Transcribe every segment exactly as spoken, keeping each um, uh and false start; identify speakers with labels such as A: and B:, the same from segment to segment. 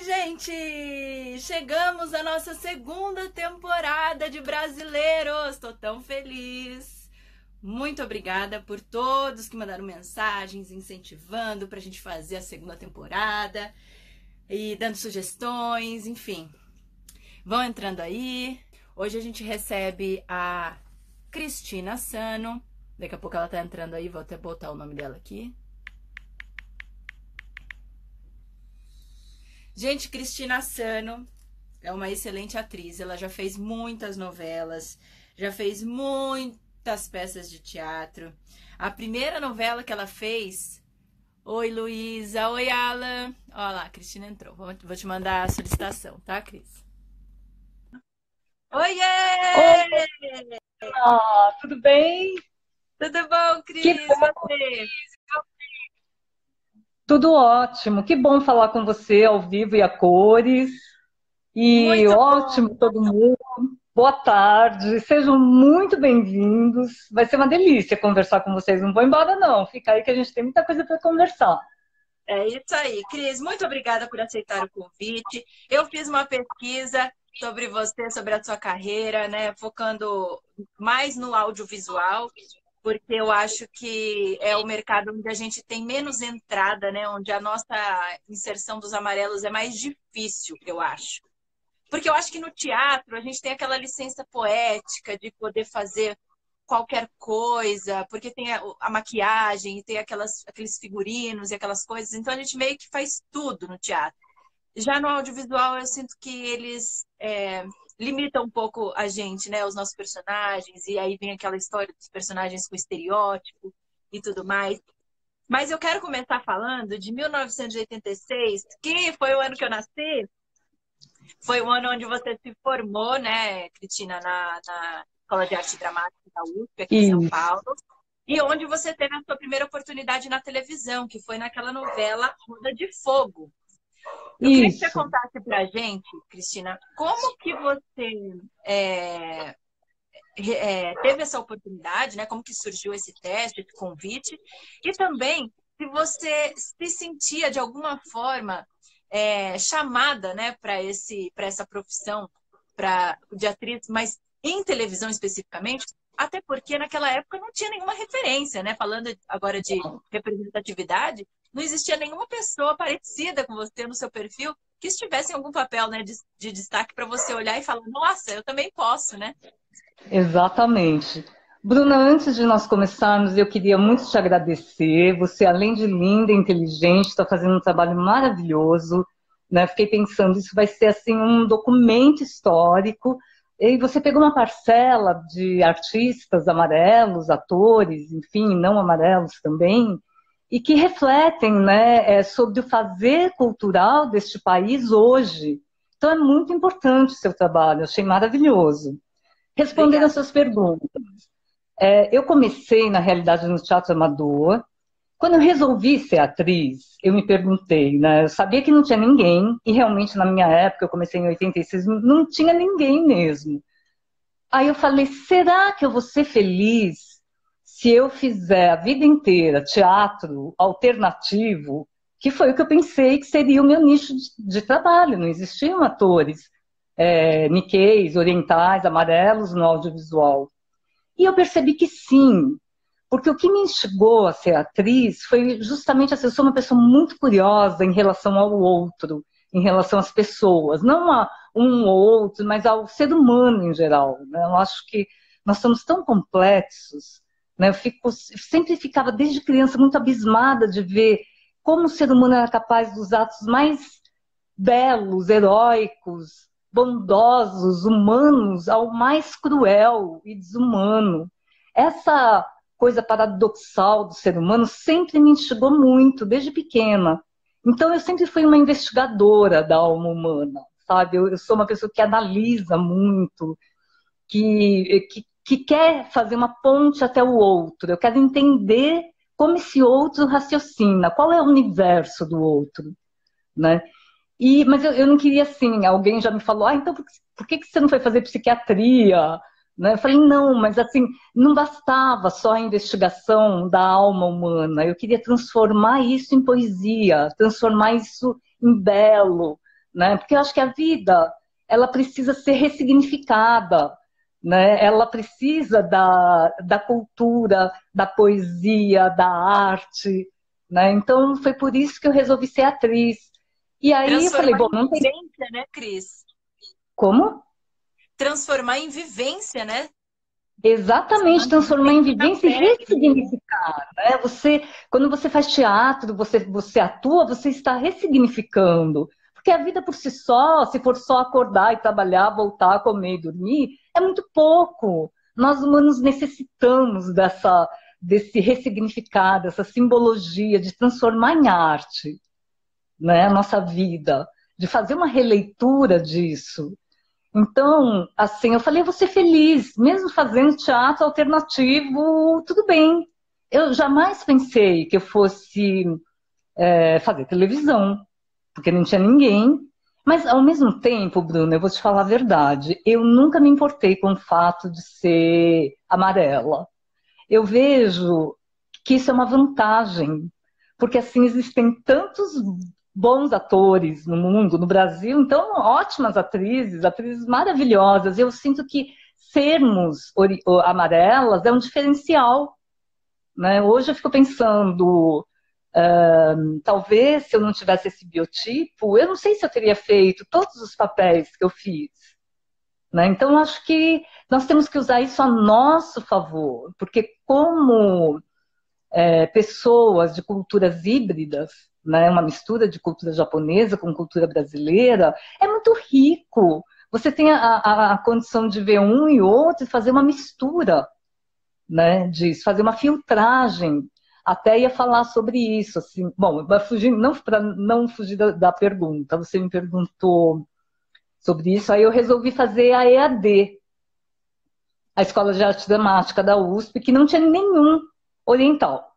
A: gente! Chegamos à nossa segunda temporada de Brasileiros! Estou tão feliz! Muito obrigada por todos que mandaram mensagens incentivando para a gente fazer a segunda temporada e dando sugestões, enfim. Vão entrando aí. Hoje a gente recebe a Cristina Sano. Daqui a pouco ela tá entrando aí, vou até botar o nome dela aqui. Gente, Cristina Sano é uma excelente atriz. Ela já fez muitas novelas, já fez muitas peças de teatro. A primeira novela que ela fez... Oi, Luísa. Oi, Alan. Olha lá, a Cristina entrou. Vou te mandar a solicitação, tá, Cris? Oiê!
B: Oi! Ah, tudo bem?
A: Tudo bom, Cris?
B: Que bom.
A: Você?
B: Tudo ótimo. Que bom falar com você ao vivo e a cores. E
A: Muito
B: ótimo
A: bom.
B: todo mundo. Boa tarde. Sejam muito bem-vindos. Vai ser uma delícia conversar com vocês. Não vou embora, não. Fica aí que a gente tem muita coisa para conversar.
A: É isso aí. Cris, muito obrigada por aceitar o convite. Eu fiz uma pesquisa sobre você, sobre a sua carreira, né? Focando mais no audiovisual, porque eu acho que é o mercado onde a gente tem menos entrada, né? Onde a nossa inserção dos amarelos é mais difícil, eu acho. Porque eu acho que no teatro a gente tem aquela licença poética de poder fazer qualquer coisa, porque tem a, a maquiagem, tem aquelas, aqueles figurinos e aquelas coisas, então a gente meio que faz tudo no teatro. Já no audiovisual eu sinto que eles é, limitam um pouco a gente, né, os nossos personagens, e aí vem aquela história dos personagens com estereótipo e tudo mais. Mas eu quero começar falando de mil novecentos e oitenta e seis, que foi o ano que eu nasci. Foi o ano onde você se formou, né, Cristina, na, na Escola de Arte Dramática da U S P, aqui em São Paulo, e onde você teve a sua primeira oportunidade na televisão, que foi naquela novela Roda de Fogo. Eu queria que você contasse pra gente, Cristina, como que você é, é, teve essa oportunidade, né, como que surgiu esse teste, esse convite, e também se você se sentia, de alguma forma, É, chamada, né, para esse, para essa profissão pra, de atriz, mas em televisão especificamente, até porque naquela época não tinha nenhuma referência, né? Falando agora de representatividade, não existia nenhuma pessoa parecida com você no seu perfil que estivesse em algum papel, né, de, de destaque para você olhar e falar, nossa, eu também posso, né?
B: Exatamente. Bruna, antes de nós começarmos, eu queria muito te agradecer. Você, além de linda e inteligente, está fazendo um trabalho maravilhoso, né? Fiquei pensando, isso vai ser assim um documento histórico. E você pegou uma parcela de artistas amarelos, atores, enfim, não amarelos também, e que refletem, né, sobre o fazer cultural deste país hoje. Então é muito importante o seu trabalho, achei maravilhoso. Respondendo às suas perguntas, é, eu comecei, na realidade, no teatro amador. Quando eu resolvi ser atriz, eu me perguntei, né? Eu sabia que não tinha ninguém, e realmente na minha época, eu comecei em oitenta e seis, não tinha ninguém mesmo. Aí eu falei, será que eu vou ser feliz se eu fizer a vida inteira teatro alternativo? Que foi o que eu pensei que seria o meu nicho de, de trabalho, não existiam atores É, niqueis, orientais, amarelos no audiovisual. E eu percebi que sim, porque o que me instigou a ser atriz foi justamente assim, eu sou uma pessoa muito curiosa em relação ao outro, em relação às pessoas, não a um ou outro, mas ao ser humano em geral. Né? Eu acho que nós somos tão complexos, né? Eu fico, sempre ficava desde criança muito abismada de ver como o ser humano era capaz dos atos mais belos, heróicos, bondosos, humanos, ao mais cruel e desumano. Essa coisa paradoxal do ser humano sempre me instigou muito, desde pequena. Então, eu sempre fui uma investigadora da alma humana, sabe? Eu, eu sou uma pessoa que analisa muito, que, que, que quer fazer uma ponte até o outro. Eu quero entender como esse outro raciocina, qual é o universo do outro, né? E, mas eu, eu não queria assim, alguém já me falou, ah, então por, por que, que você não foi fazer psiquiatria? Né? Eu falei, não, mas assim, não bastava só a investigação da alma humana, eu queria transformar isso em poesia, transformar isso em belo, né? Porque eu acho que a vida, ela precisa ser ressignificada, né? Ela precisa da, da cultura, da poesia, da arte, né? Então, foi por isso que eu resolvi ser atriz. E aí eu falei,
A: Transformar
B: bom,
A: em
B: não tem...
A: vivência, né, Cris?
B: Como?
A: Transformar em vivência, né?
B: Exatamente, transformar em
A: Vivência na
B: vivência e
A: pele mesmo.
B: ressignificar, né? Você, quando você faz teatro, você, você atua, você está ressignificando. Porque a vida por si só, se for só acordar e trabalhar, voltar, comer e dormir, é muito pouco. Nós humanos necessitamos dessa, desse ressignificado, dessa simbologia, de transformar em arte, né? A nossa vida, de fazer uma releitura disso. Então, assim, eu falei, eu vou ser feliz, mesmo fazendo teatro alternativo, tudo bem. Eu jamais pensei que eu fosse é, fazer televisão, porque não tinha ninguém. Mas, ao mesmo tempo, Bruno, eu vou te falar a verdade, eu nunca me importei com o fato de ser amarela. Eu vejo que isso é uma vantagem, porque assim existem tantos bons atores no mundo, no Brasil, então ótimas atrizes, atrizes maravilhosas. Eu sinto que sermos amarelas é um diferencial, né? Hoje eu fico pensando, uh, talvez se eu não tivesse esse biotipo, eu não sei se eu teria feito todos os papéis que eu fiz. Né? Então, acho que nós temos que usar isso a nosso favor, porque como é, pessoas de culturas híbridas, né, uma mistura de cultura japonesa com cultura brasileira, é muito rico. Você tem a, a, a condição de ver um e outro e fazer uma mistura, né, disso, fazer uma filtragem. Até ia falar sobre isso. Assim. Bom, fugir, não, para não fugir da, da pergunta, você me perguntou sobre isso, aí eu resolvi fazer a E A D, a Escola de Arte Dramática da U S P, que não tinha nenhum oriental.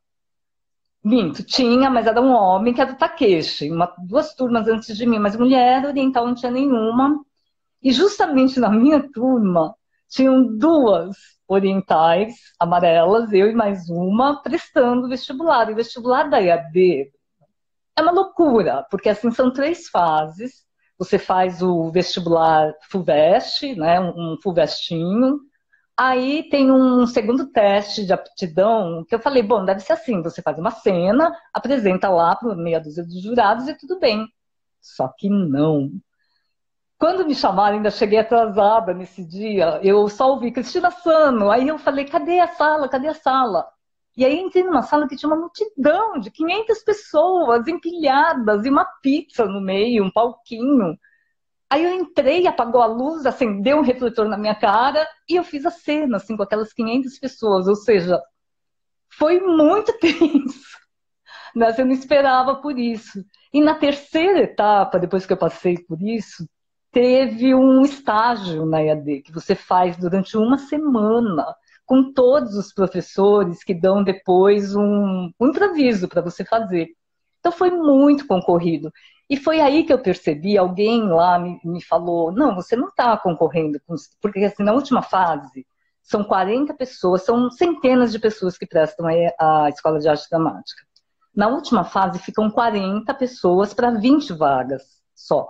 B: Minto, tinha, mas era um homem que era do Takeshi, uma, duas turmas antes de mim, mas mulher oriental não tinha nenhuma. E justamente na minha turma tinham duas orientais amarelas, eu e mais uma, prestando vestibular. E o vestibular da E A D é uma loucura, porque assim são três fases. Você faz o vestibular FUVEST, né, um FUVESTinho. Aí tem um segundo teste de aptidão, que eu falei, bom, deve ser assim, você faz uma cena, apresenta lá para meia dúzia de jurados e tudo bem. Só que não. Quando me chamaram, ainda cheguei atrasada nesse dia, eu só ouvi Cristina Sano, aí eu falei, cadê a sala, cadê a sala? E aí entrei numa sala que tinha uma multidão de quinhentas pessoas empilhadas e uma pizza no meio, um palquinho. Aí eu entrei, apagou a luz, acendeu um refletor na minha cara e eu fiz a cena, assim, com aquelas quinhentas pessoas. Ou seja, foi muito tenso, né? Eu não esperava por isso. E na terceira etapa, depois que eu passei por isso, teve um estágio na E A D, que você faz durante uma semana, com todos os professores que dão depois um, um improviso para você fazer. Então foi muito concorrido. E foi aí que eu percebi, alguém lá me, me falou, não, você não está concorrendo, com... porque assim, na última fase, são quarenta pessoas, são centenas de pessoas que prestam a, a Escola de Arte Dramática. Na última fase, ficam quarenta pessoas para vinte vagas só.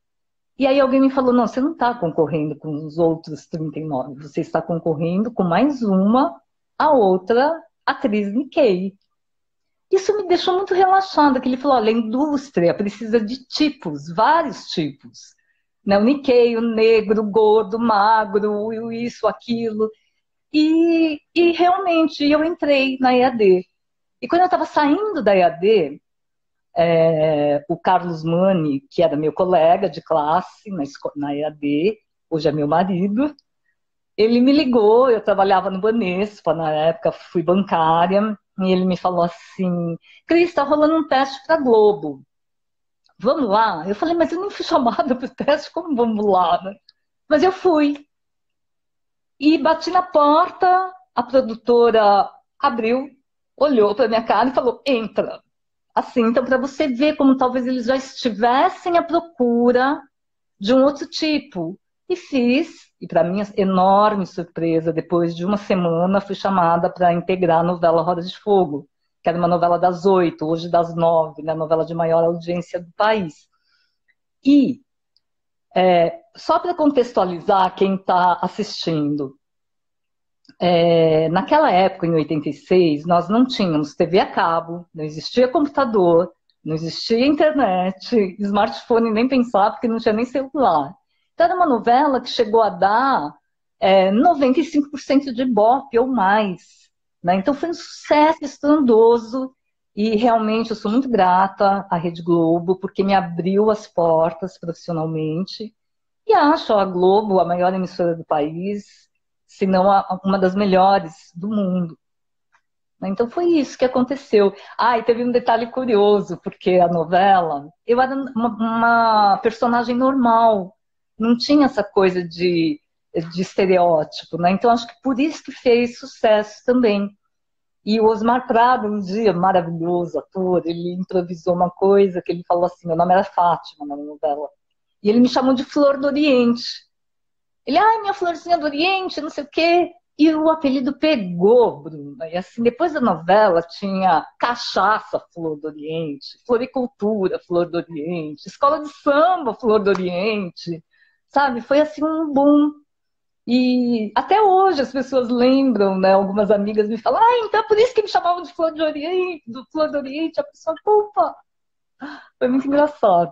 B: E aí alguém me falou, não, você não está concorrendo com os outros trinta e nove, você está concorrendo com mais uma, a outra atriz Nikkei. Isso me deixou muito relaxada, que ele falou, olha, a indústria precisa de tipos, vários tipos. Né? O Nikkei, o negro, o gordo, o magro, isso, aquilo. E, e realmente eu entrei na E A D. E quando eu estava saindo da E A D, é, o Carlos Mani, que era meu colega de classe na, na E A D, hoje é meu marido, ele me ligou, eu trabalhava no Banespa, na época fui bancária, e ele me falou assim, Cris, está rolando um teste para Globo, vamos lá? Eu falei, mas eu nem fui chamada para o teste, como vamos lá? Né? Mas eu fui. E bati na porta, a produtora abriu, olhou para minha cara e falou, entra. Assim, então, para você ver como talvez eles já estivessem à procura de um outro tipo. E fiz, e para minha enorme surpresa, depois de uma semana, fui chamada para integrar a novela Roda de Fogo, que era uma novela das oito, hoje das nove, né, a novela de maior audiência do país. E É, só para contextualizar quem está assistindo, é, naquela época, em oitenta e seis, nós não tínhamos T V a cabo, não existia computador, não existia internet, smartphone nem pensar, porque não tinha nem celular. Então era uma novela que chegou a dar é, noventa e cinco por cento de Ibope ou mais. Né? Então foi um sucesso estrondoso e realmente eu sou muito grata à Rede Globo, porque me abriu as portas profissionalmente. E acho a Globo a maior emissora do país, se não a, uma das melhores do mundo. Então foi isso que aconteceu. Ah, e teve um detalhe curioso, porque a novela, eu era uma, uma personagem normal, não tinha essa coisa de, de estereótipo, né? Então acho que por isso que fez sucesso também. E o Osmar Prado, um dia, maravilhoso ator, ele improvisou uma coisa que ele falou assim, meu nome era Fátima na novela, e ele me chamou de Flor do Oriente. Ele, ai, minha florzinha do Oriente, não sei o quê. E o apelido pegou, Bruna. E assim, depois da novela tinha Cachaça, Flor do Oriente, Floricultura, Flor do Oriente, Escola de Samba, Flor do Oriente. Sabe? Foi assim um boom. E até hoje as pessoas lembram, né? Algumas amigas me falam, ah, então é por isso que me chamavam de Flor do Oriente, do Flor do Oriente. A pessoa, opa! Foi muito engraçado.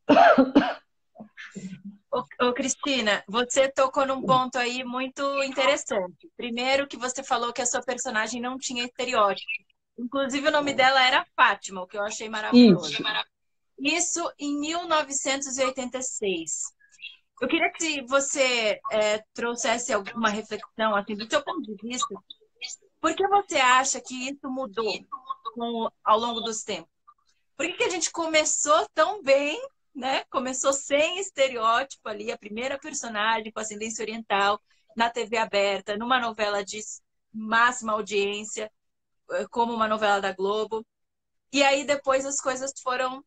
A: Ô, ô, Cristina, você tocou num ponto aí muito interessante. Primeiro que você falou que a sua personagem não tinha estereótipo. Inclusive o nome dela era Fátima, o que eu achei maravilhoso.
B: Isso.
A: Isso em mil novecentos e oitenta e seis. Eu queria que você é, trouxesse alguma reflexão assim, do seu ponto de vista. Por que você acha que isso mudou com, ao longo dos tempos? Por que, que a gente começou tão bem, né? Começou sem estereótipo ali, a primeira personagem com ascendência oriental na T V aberta, numa novela de máxima audiência, como uma novela da Globo. E aí depois as coisas foram,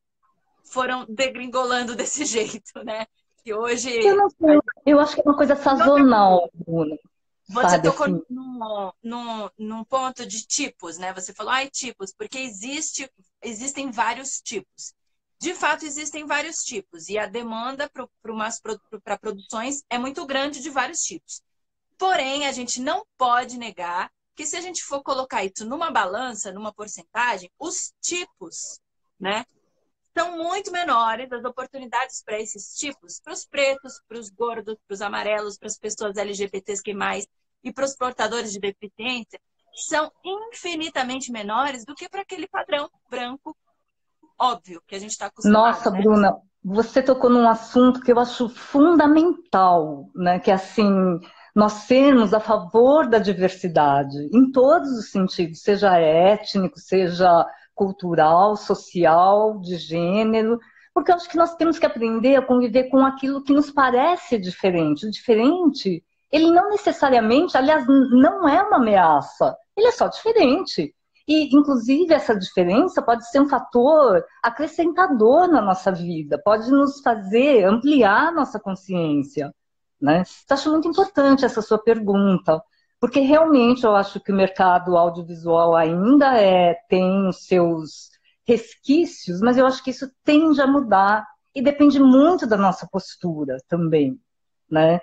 A: foram degringolando desse jeito, né? E hoje...
B: Eu não sei, eu acho que é uma coisa sazonal, Bruna.
A: Você
B: Sabe,
A: tocou
B: assim?
A: num, num, num ponto de tipos, né? Você falou, ai, tipos, porque existe, existem vários tipos. De fato, existem vários tipos. E a demanda para produções é muito grande de vários tipos. Porém, a gente não pode negar que se a gente for colocar isso numa balança, numa porcentagem, os tipos, né? São muito menores as oportunidades para esses tipos, para os pretos, para os gordos, para os amarelos, para as pessoas L G B T Q mais, e para os portadores de deficiência, são infinitamente menores do que para aquele padrão branco óbvio que a gente está acostumado.
B: Nossa,
A: né?
B: Bruna, você tocou num assunto que eu acho fundamental, né? Que é assim, nós sermos a favor da diversidade, em todos os sentidos, seja étnico, seja cultural, social, de gênero, porque eu acho que nós temos que aprender a conviver com aquilo que nos parece diferente. O diferente, ele não necessariamente, aliás, não é uma ameaça, ele é só diferente. E, inclusive, essa diferença pode ser um fator acrescentador na nossa vida, pode nos fazer ampliar nossa consciência. Né? Eu acho muito importante essa sua pergunta, porque realmente eu acho que o mercado audiovisual ainda é, tem os seus resquícios, mas eu acho que isso tende a mudar e depende muito da nossa postura também. Né?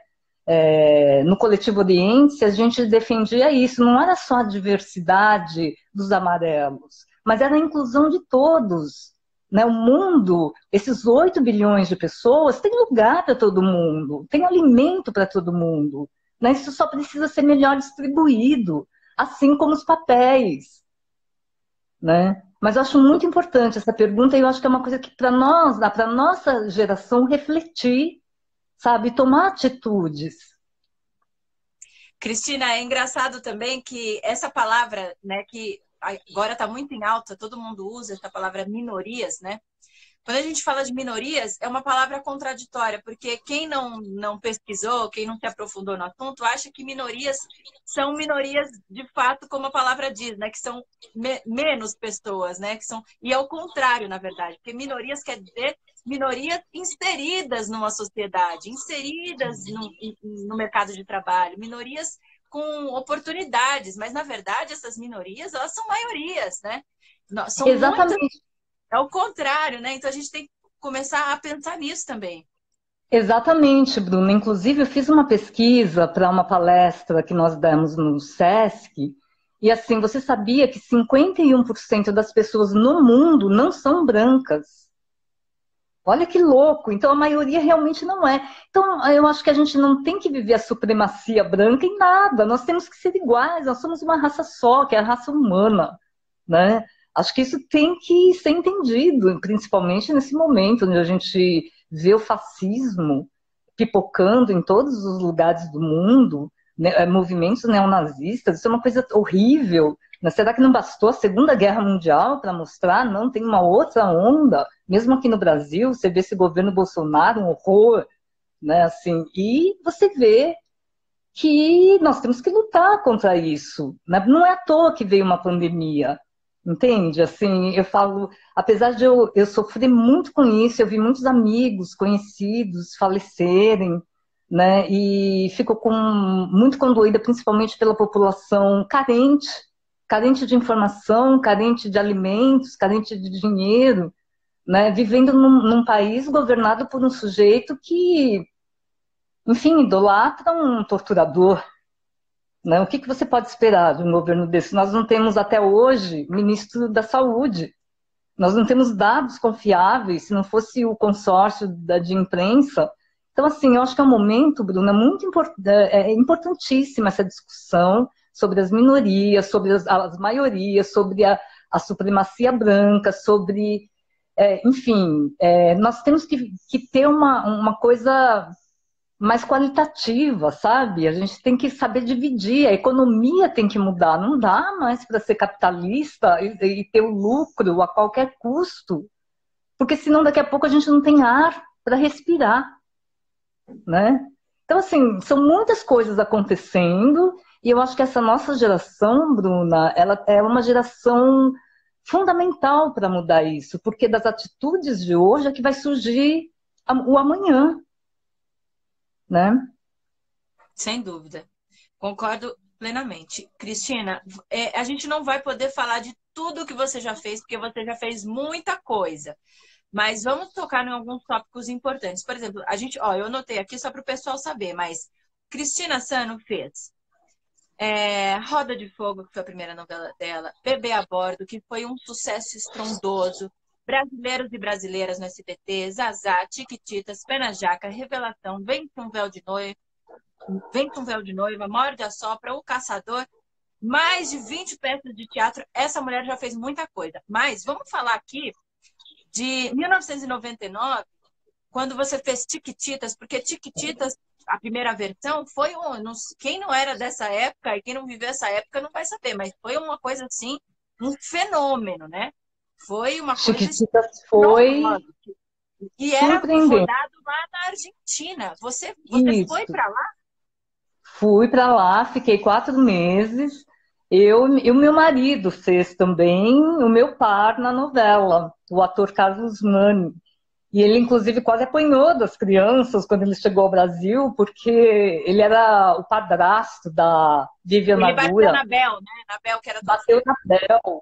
B: É, no Coletivo Oriente, a gente defendia isso, não era só a diversidade dos amarelos, mas era a inclusão de todos. Né? O mundo, esses oito bilhões de pessoas, tem lugar para todo mundo, tem alimento para todo mundo. Né? Isso só precisa ser melhor distribuído, assim como os papéis. Né? Mas eu acho muito importante essa pergunta e eu acho que é uma coisa que para nós, para a nossa geração, refletir, sabe, tomar atitudes.
A: Cristina, é engraçado também que essa palavra, né, que agora está muito em alta, todo mundo usa essa palavra minorias, né? Quando a gente fala de minorias, é uma palavra contraditória, porque quem não, não pesquisou, quem não se aprofundou no assunto, acha que minorias são minorias de fato, como a palavra diz, né? Que são me menos pessoas, né? Que são... E é o contrário, na verdade, porque minorias quer dizer minorias inseridas numa sociedade, inseridas no, no mercado de trabalho, minorias com oportunidades, mas na verdade essas minorias, elas são maiorias, né? São
B: Exatamente.
A: muitas... É o contrário, né? Então a gente tem que começar a pensar nisso também.
B: Exatamente, Bruna. Inclusive, eu fiz uma pesquisa para uma palestra que nós demos no SESC, e assim, você sabia que cinquenta e um por cento das pessoas no mundo não são brancas? Olha que louco! Então, a maioria realmente não é. Então, eu acho que a gente não tem que viver a supremacia branca em nada. Nós temos que ser iguais, nós somos uma raça só, que é a raça humana, né? Acho que isso tem que ser entendido, principalmente nesse momento onde a gente vê o fascismo pipocando em todos os lugares do mundo, né, movimentos neonazistas, isso é uma coisa horrível. Mas será que não bastou a Segunda Guerra Mundial para mostrar? Não, tem uma outra onda, mesmo aqui no Brasil, você vê esse governo Bolsonaro, um horror, né, assim, e você vê que nós temos que lutar contra isso, né? Não é à toa que veio uma pandemia, entende? Assim, eu falo, apesar de eu, eu sofrer muito com isso, eu vi muitos amigos, conhecidos falecerem, né? E fico com, muito condoída, principalmente pela população carente, carente de informação, carente de alimentos, carente de dinheiro, né? Vivendo num, num país governado por um sujeito que, enfim, idolatra um torturador, né? O que, que você pode esperar de um governo desse? Nós não temos até hoje ministro da Saúde, nós não temos dados confiáveis, se não fosse o consórcio da, de imprensa. Então, assim, eu acho que é um momento, Bruna, muito import, é, é importantíssima essa discussão sobre as minorias, sobre as, as maiorias, sobre a, a supremacia branca, sobre, é, enfim, é, nós temos que, que ter uma, uma coisa mais qualitativa, sabe? A gente tem que saber dividir, a economia tem que mudar, não dá mais para ser capitalista e, e ter o lucro a qualquer custo, porque senão daqui a pouco a gente não tem ar para respirar, né? Então, assim, são muitas coisas acontecendo e eu acho que essa nossa geração, Bruna, ela é uma geração fundamental para mudar isso, porque das atitudes de hoje é que vai surgir o amanhã, né?
A: Sem dúvida. Concordo plenamente. Cristina, é, a gente não vai poder falar de tudo que você já fez, porque você já fez muita coisa. Mas vamos tocar em alguns tópicos importantes. Por exemplo, a gente, ó, eu anotei aqui só para o pessoal saber, mas Cristina Sano fez é, Roda de Fogo, que foi a primeira novela dela, Bebê a Bordo, que foi um sucesso estrondoso, Brasileiros e Brasileiras no S B T, Zazá, Tiquititas, Pena Jaca, Revelação, Vem com um Véu de Noiva, Vem com um Véu de Noiva, Morde a Sopra, O Caçador, mais de vinte peças de teatro. Essa mulher já fez muita coisa. Mas vamos falar aqui de mil novecentos e noventa e nove, quando você fez Tiquititas, porque Tiquititas, a primeira versão, foi um... Quem não era dessa época e quem não viveu essa época não vai saber, mas foi uma coisa assim, um fenômeno, né? Foi uma coisa
B: Chiquititas foi
A: e era
B: surpreendente.
A: rodado lá na Argentina. Você, você foi para lá?
B: Fui para lá, fiquei quatro meses. Eu e o meu marido fez também o meu par na novela, o ator Carlos Mani. E ele, inclusive, quase apanhou das crianças quando ele chegou ao Brasil, porque ele era o padrasto da Vivian
A: Ele
B: Magura.
A: bateu na Bel, né? Na Bel, que era
B: Bateu na Bel.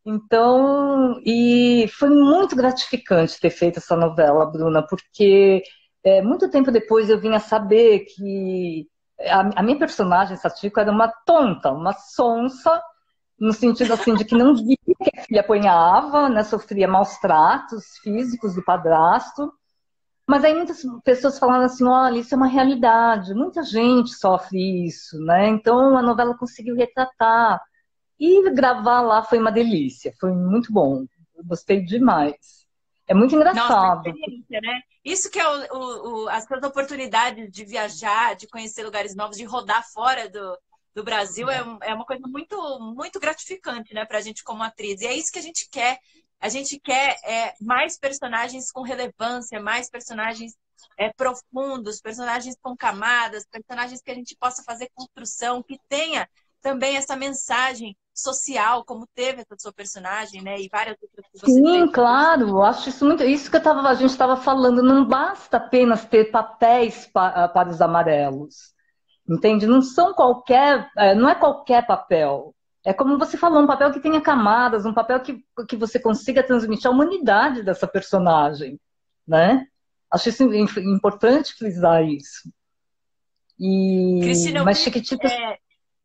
B: Então, e foi muito gratificante ter feito essa novela, Bruna, porque é, muito tempo depois eu vim a saber que a, a minha personagem, Satiko, era uma tonta, uma sonsa, no sentido assim de que não via que a filha apanhava, né, sofria maus tratos físicos do padrasto. Mas aí muitas pessoas falaram assim, olha, isso é uma realidade, muita gente sofre isso, né? Então a novela conseguiu retratar. E gravar lá foi uma delícia, foi muito bom, eu gostei demais. É muito engraçado.
A: Nossa, experiência, né? Isso que é o, o, o, as suas oportunidades de viajar, de conhecer lugares novos, de rodar fora do, do Brasil, é, é uma coisa muito, muito gratificante, né, pra gente como atriz. E é isso que a gente quer. A gente quer é, mais personagens com relevância, mais personagens é, profundos, personagens com camadas, personagens que a gente possa fazer construção, que tenha também essa mensagem social, como teve essa sua personagem, né? E várias outras que você
B: Sim,
A: fez.
B: claro, eu acho isso muito. Isso que eu tava, a gente estava falando, não basta apenas ter papéis pa, para os amarelos. Entende? Não são qualquer. Não é qualquer papel. É como você falou, um papel que tenha camadas, um papel que, que você consiga transmitir a humanidade dessa personagem, né? Acho isso importante frisar isso. E...
A: Cristina, eu
B: Mas
A: vi,
B: Chiquititas...
A: é...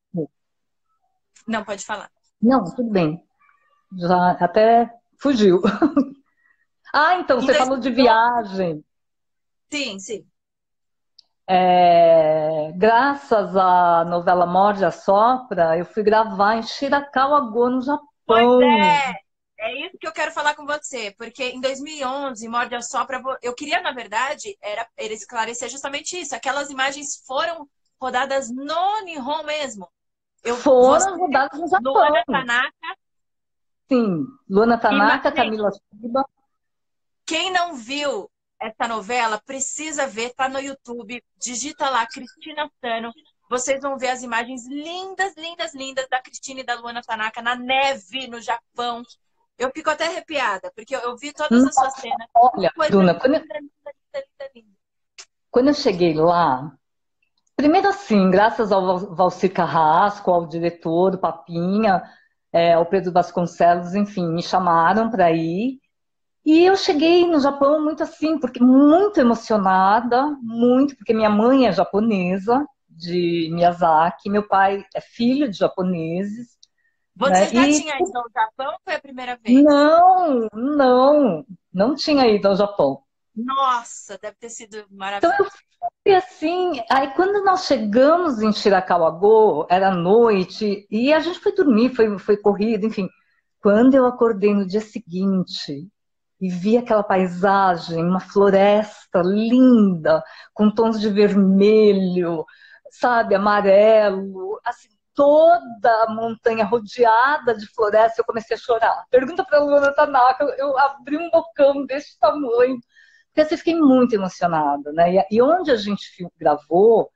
A: Não, pode falar.
B: Não, tudo bem. Já até fugiu. Ah, então,
A: Em
B: você falou de
A: dois mil e onze,
B: viagem.
A: sim, sim.
B: É, graças à novela Morde a Sopra, eu fui gravar em Shirakawa-go, no
A: Pois
B: Japão.
A: é, é isso que eu quero falar com você, porque em dois mil e onze, Morde a Sopra, eu queria, na verdade, era, era esclarecer justamente isso. Aquelas imagens foram rodadas no Nihon mesmo. Eu, você,
B: Foram rodados no Japão.
A: Luana Tanaka,
B: Sim, Luana
A: ima-
B: Tanaka,
A: gente,
B: Camila Shiba.
A: quem não viu essa novela precisa ver, tá no YouTube, digita lá Cristina Sano, vocês vão ver as imagens lindas, lindas, lindas da Cristina e da Luana Tanaka na neve no Japão. Eu fico até arrepiada, porque eu, eu vi todas as suas
B: Nossa,
A: cenas.
B: olha,
A: Coisa
B: Bruna,
A: linda,
B: quando eu,
A: linda, linda, linda, linda.
B: quando eu cheguei lá, primeiro assim, graças ao Val- Valcir Carrasco, ao diretor, o Papinha, é, ao Pedro Vasconcelos, enfim, me chamaram para ir. E eu cheguei no Japão muito assim, porque muito emocionada, muito, porque minha mãe é japonesa, de Miyazaki, meu pai é filho de japoneses,
A: Você
B: né?
A: já
B: E
A: tinha ido ao Japão ou foi a primeira vez?
B: não, não, não tinha ido ao Japão.
A: Nossa, deve ter sido
B: Então eu
A: maravilhoso.
B: fui assim, aí quando nós chegamos em Shirakawa-go, era noite, e a gente foi dormir, foi, foi corrida, enfim. Quando eu acordei no dia seguinte, e vi aquela paisagem, uma floresta linda, com tons de vermelho, sabe, amarelo, assim, toda a montanha rodeada de floresta, eu comecei a chorar. Pergunta para a Luana Tanaka, eu, eu abri um bocão desse tamanho, porque assim, fiquei muito emocionada, né? E, e onde a gente gravou,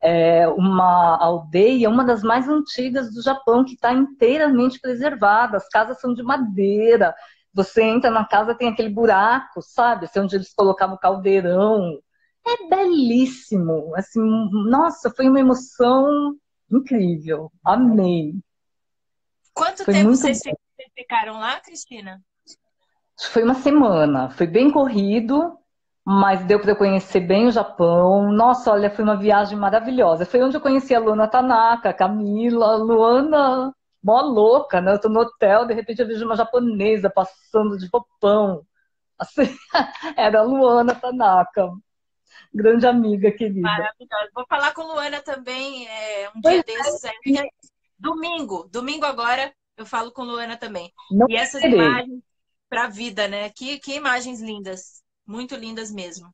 B: é uma aldeia, uma das mais antigas do Japão, que está inteiramente preservada, as casas são de madeira, você entra na casa, tem aquele buraco, sabe? Assim, onde eles colocavam o caldeirão. É belíssimo. Assim, nossa, foi uma emoção incrível. Amei.
A: Quanto
B: Foi
A: tempo
B: muito
A: vocês
B: bom.
A: fi- vocês ficaram lá, Cristina?
B: Foi uma semana. Foi bem corrido, mas deu para eu conhecer bem o Japão. Nossa, olha, foi uma viagem maravilhosa. Foi onde eu conheci a Luana Tanaka, a Camila, a Luana, mó louca, né? Eu tô no hotel, de repente eu vejo uma japonesa passando de roupão. Assim, era a Luana Tanaka, grande amiga querida.
A: Maravilhosa. Vou falar com Luana também é, um
B: Pois
A: dia desses. Aí,
B: é,
A: porque domingo, domingo agora, eu falo com Luana também.
B: não
A: E essas
B: terei.
A: imagens para a vida, né? Que, que imagens lindas. Muito lindas mesmo.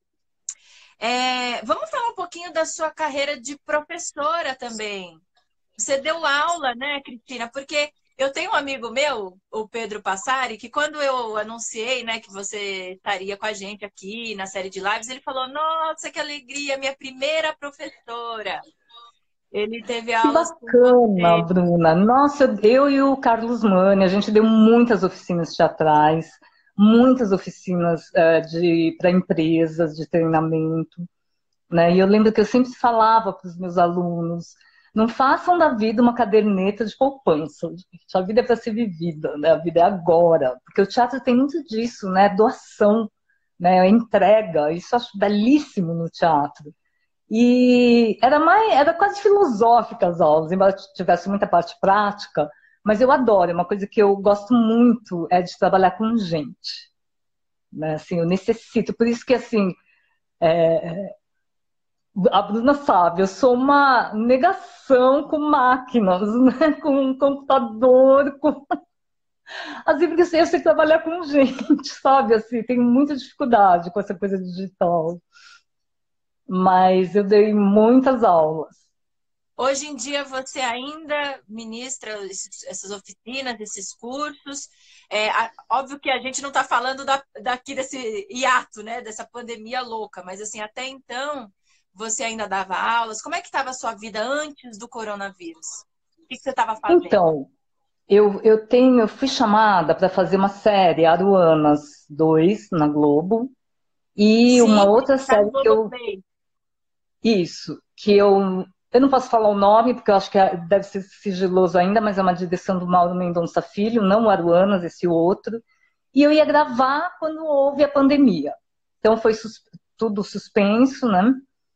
A: É, vamos falar um pouquinho da sua carreira de professora também. Você deu aula, né, Cristina? Porque eu tenho um amigo meu, o Pedro Passari, que quando eu anunciei, né, que você estaria com a gente aqui na série de lives, ele falou: Nossa, que alegria, minha primeira professora. Ele teve
B: Que
A: aulas com
B: bacana,
A: você.
B: Bruna. Nossa, eu e o Carlos Mani, a gente deu muitas oficinas teatrais, muitas oficinas eh, de para empresas de treinamento, né? E eu lembro que eu sempre falava para os meus alunos, não façam da vida uma caderneta de poupança. A vida é para ser vivida, né? A vida é agora. Porque o teatro tem muito disso, né? Doação, né? Entrega. Isso eu acho belíssimo no teatro. E era mais, era quase filosófica as aulas, embora tivesse muita parte prática, mas eu adoro, é uma coisa que eu gosto muito é de trabalhar com gente, né? Assim, eu necessito, por isso que assim, a Bruna sabe, eu sou uma negação com máquinas, né? Com computador, com assim, porque eu sei, eu sei trabalhar com gente, sabe? Assim, tenho muita dificuldade com essa coisa digital, mas eu dei muitas aulas.
A: Hoje em dia você ainda ministra esses- essas oficinas, esses cursos. É, a- óbvio que a gente não está falando da, daqui desse hiato, né? Dessa pandemia louca, mas assim, até então você ainda dava aulas. Como é que estava a sua vida antes do coronavírus? O que que você estava fazendo?
B: Então, Eu, eu tenho, eu fui chamada para fazer uma série, Aruanas dois na Globo, e uma
A: Sim,
B: outra
A: tá no
B: série que eu,
A: Globoplay.
B: isso, que eu, eu não posso falar o nome, porque eu acho que é- deve ser sigiloso ainda, mas é uma direção do Mauro Mendonça Filho, não o Aruanas, esse outro, e eu ia gravar quando houve a pandemia. Então foi sus tudo suspenso, né?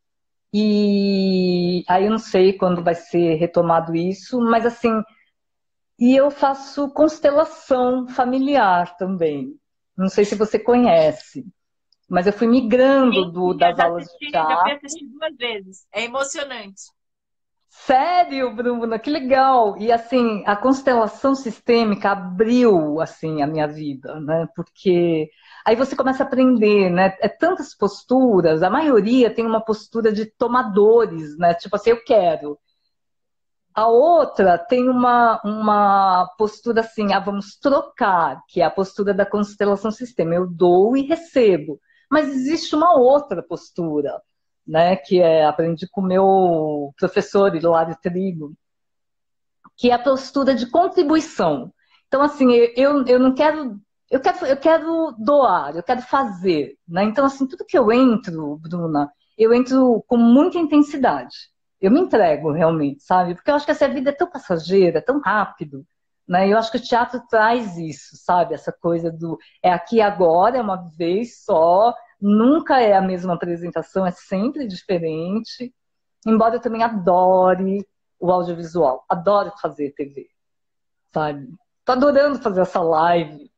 B: E aí eu não sei quando vai ser retomado isso, mas assim, e eu faço constelação familiar também. Não sei se você conhece, mas eu fui migrando
A: Sim,
B: do,
A: sim, eu
B: das
A: já
B: aulas de
A: assisti, já fui
B: teatro.
A: assistir duas vezes. É emocionante.
B: Sério, Bruna, que legal! E assim, a constelação sistêmica abriu assim a minha vida, né? Porque aí você começa a aprender, né? É tantas posturas, a maioria tem uma postura de tomadores, né? Tipo assim, eu quero. A outra tem uma, uma postura assim, ah, vamos trocar, que é a postura da constelação sistema. Eu dou e recebo. Mas existe uma outra postura, né, que é, aprendi com o meu professor Hilário Trigo, que é a postura de contribuição. Então, assim, eu, eu não quero. Eu quero, eu quero doar, eu quero fazer. Né? Então, assim, tudo que eu entro, Bruna, eu entro com muita intensidade. Eu me entrego realmente, sabe? Porque eu acho que essa vida é tão passageira, tão rápido. Né? Eu acho que o teatro traz isso, sabe? Essa coisa do é aqui e agora, é uma vez só, nunca é a mesma apresentação, é sempre diferente. Embora eu também adore o audiovisual, adoro fazer T V, sabe? Tô adorando fazer essa live.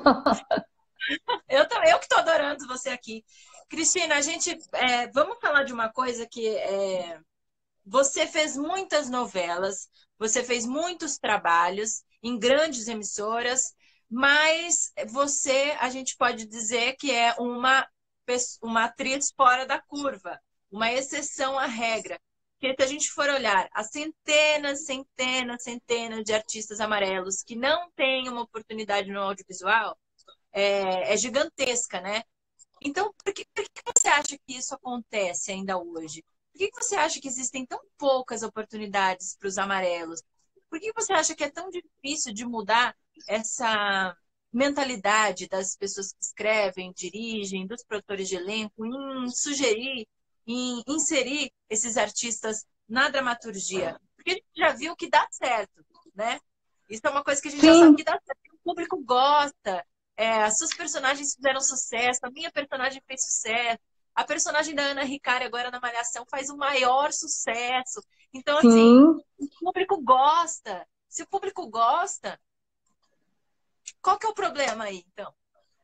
A: Eu, também, eu que estou adorando você aqui. Cristina, a gente é, vamos falar de uma coisa que é, você fez muitas novelas, você fez muitos trabalhos em grandes emissoras, mas você, a gente pode dizer que é uma, uma atriz fora da curva, uma exceção à regra. Porque se a gente for olhar as centenas, centenas, centenas de artistas amarelos que não têm uma oportunidade no audiovisual, é, é gigantesca, né? Então, por que, por que você acha que isso acontece ainda hoje? Por que você acha que existem tão poucas oportunidades para os amarelos? Por que você acha que é tão difícil de mudar essa mentalidade das pessoas que escrevem, dirigem, dos produtores de elenco, em sugerir, em inserir esses artistas na dramaturgia? Porque a gente já viu que dá certo, né? Isso é uma coisa que a gente já sabe
B: Sim,
A: que dá certo, o público gosta. É, as suas personagens fizeram sucesso, a minha personagem fez sucesso, a personagem da Ana Ricari agora na Malhação faz o maior sucesso. Então, assim,
B: sim.
A: o público gosta. Se o público gosta, qual que é o problema aí, então?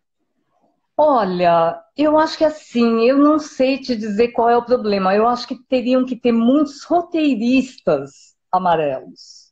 B: Olha, eu acho que assim, eu não sei te dizer qual é o problema. Eu acho que teriam que ter muitos roteiristas amarelos,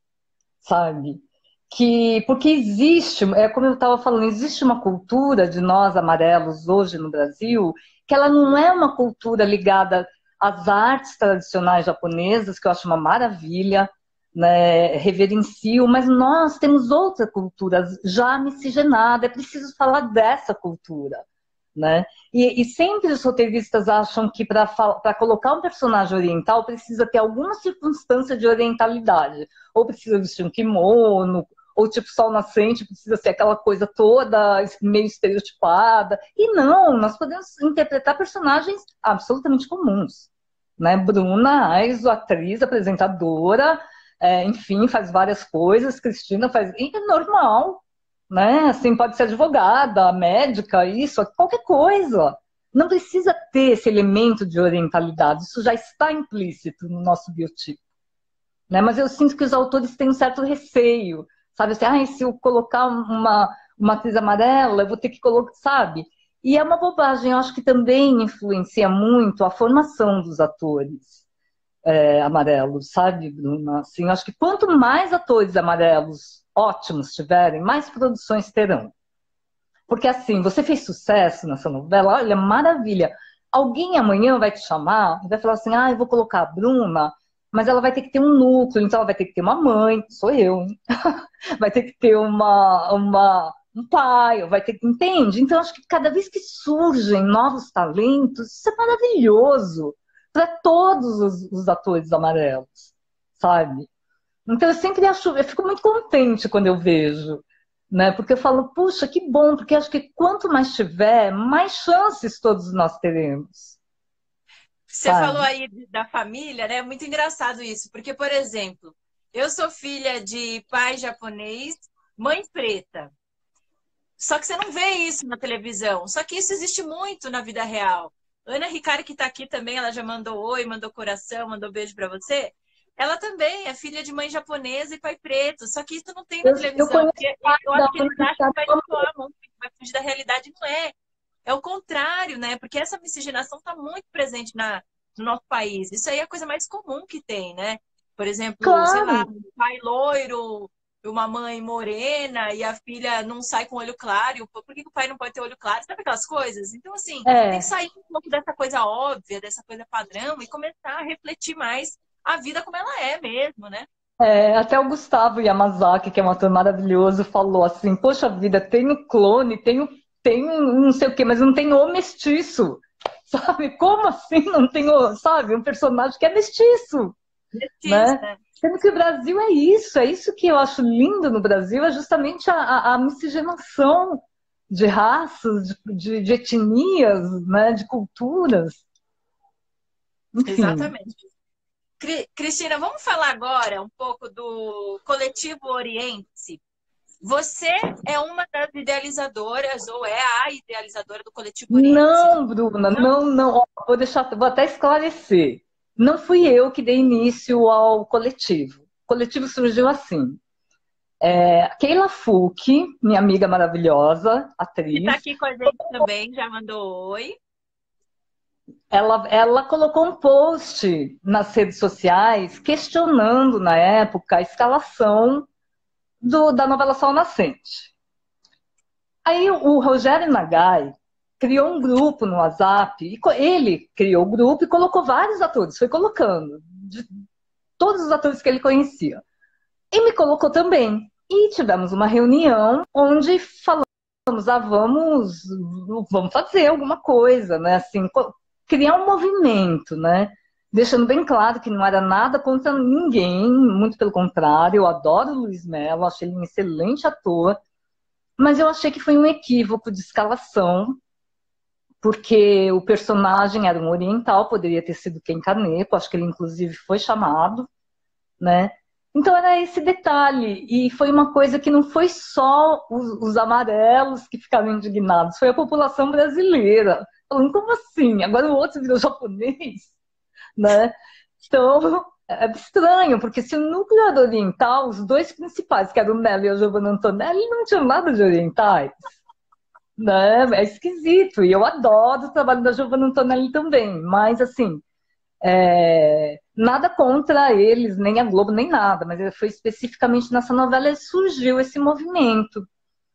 B: sabe? Que, porque existe, é como eu estava falando, existe uma cultura de nós amarelos hoje no Brasil, que ela não é uma cultura ligada às artes tradicionais japonesas, que eu acho uma maravilha, né, reverencio, mas nós temos outra cultura já miscigenada, é preciso falar dessa cultura. Né? E, e sempre os roteiristas acham que para colocar um personagem oriental precisa ter alguma circunstância de orientalidade. Ou precisa vestir um kimono, ou tipo sol nascente, precisa ser aquela coisa toda meio estereotipada. E não, nós podemos interpretar personagens absolutamente comuns. Né? Bruna Aiso, atriz, apresentadora, é, enfim, faz várias coisas, Cristina faz. E é normal, né? Assim, pode ser advogada, médica, isso, qualquer coisa. Não precisa ter esse elemento de orientalidade, isso já está implícito no nosso biotipo. Né? Mas eu sinto que os autores têm um certo receio, sabe? Assim, ah, se eu colocar uma, uma atriz amarela, eu vou ter que colocar, sabe? E é uma bobagem, eu acho que também influencia muito a formação dos atores é, amarelos, sabe, Bruna? Assim, eu acho que quanto mais atores amarelos ótimos tiverem, mais produções terão. Porque assim, você fez sucesso nessa novela, olha, maravilha. Alguém amanhã vai te chamar e vai falar assim, ah, eu vou colocar a Bruna, mas ela vai ter que ter um núcleo, então ela vai ter que ter uma mãe, sou eu, hein? Vai ter que ter uma, uma, um pai, vai ter que... Entende? Então, acho que cada vez que surgem novos talentos, isso é maravilhoso para todos os, os atores amarelos, sabe? Então, eu sempre acho, eu fico muito contente quando eu vejo, né? Porque eu falo, puxa, que bom, porque acho que quanto mais tiver, mais chances todos nós teremos,
A: Você falou
B: sabe?
A: aí da família, né? É muito engraçado isso, porque, por exemplo, eu sou filha de pai japonês, mãe preta. Só que você não vê isso na televisão. Só que isso existe muito na vida real. Ana Ricari, que está aqui também, ela já mandou oi, mandou coração, mandou beijo para você. Ela também é filha de mãe japonesa e pai preto. Só que isso não tem na
B: Eu, eu
A: televisão.
B: conheço
A: Porque
B: o pai
A: eu
B: da
A: acho que
B: Ana
A: eles acham que vai
B: Ricard.
A: soar muito, que vai fugir da realidade. Não é. É o contrário, né? Porque essa miscigenação está muito presente na, no nosso país. Isso aí é a coisa mais comum que tem, né? Por exemplo, sei lá,
B: Claro,
A: um pai loiro, uma mãe morena e a filha não sai com olho claro. Por que que o pai não pode ter olho claro? Sabe aquelas coisas? Então, assim, tem que
B: é.
A: sair um pouco dessa coisa óbvia, dessa coisa padrão e começar a refletir mais a vida como ela é mesmo, né?
B: É, até o Gustavo Yamazaki, que é um ator maravilhoso, falou assim: Poxa vida, tem o clone, tem o, tem um não sei o quê, mas não tem o mestiço. Sabe? Como assim não tem o, sabe, um personagem que é mestiço,
A: Justiça,
B: né?
A: né?
B: Sendo que o Brasil é isso, é isso que eu acho lindo no Brasil, é justamente a, a, a miscigenação de raças, de, de, de etnias, né, de culturas, enfim.
A: Exatamente. Cri- Cristina, vamos falar agora um pouco do Coletivo Oriente. Você é uma das idealizadoras, ou é a idealizadora do Coletivo Oriente?
B: Não, Bruna,
A: Não?
B: não, não. Ó, vou deixar, vou até esclarecer. Não fui eu que dei início ao coletivo. O coletivo surgiu assim. É, Keila Fouque, minha amiga maravilhosa,
A: Que está
B: atriz,
A: aqui com a gente também, já mandou oi.
B: ela, ela colocou um post nas redes sociais questionando, na época, a escalação do- da novela Sol Nascente. Aí o Rogério Nagai criou um grupo no WhatsApp, e ele criou o grupo e colocou vários atores, foi colocando, de todos os atores que ele conhecia. E me colocou também. E tivemos uma reunião onde falamos, ah, vamos, vamos fazer alguma coisa, né? Assim, criar um movimento, né? Deixando bem claro que não era nada contra ninguém, muito pelo contrário, eu adoro o Luiz Mello, achei ele um excelente ator, mas eu achei que foi um equívoco de escalação, porque o personagem era um oriental, poderia ter sido Ken Caneco, acho que ele inclusive foi chamado, né? Então era esse detalhe, e foi uma coisa que não foi só os, os amarelos que ficaram indignados, foi a população brasileira, falando, como assim? Agora o outro virou japonês, né? Então, é estranho, porque se o núcleo era oriental, os dois principais, que eram o Mello e a Giovanna Antonelli, não tinham nada de orientais, né? É esquisito, e eu adoro o trabalho da Giovanna Antonelli também, mas assim, é, nada contra eles, nem a Globo, nem nada, mas foi especificamente nessa novela que surgiu esse movimento.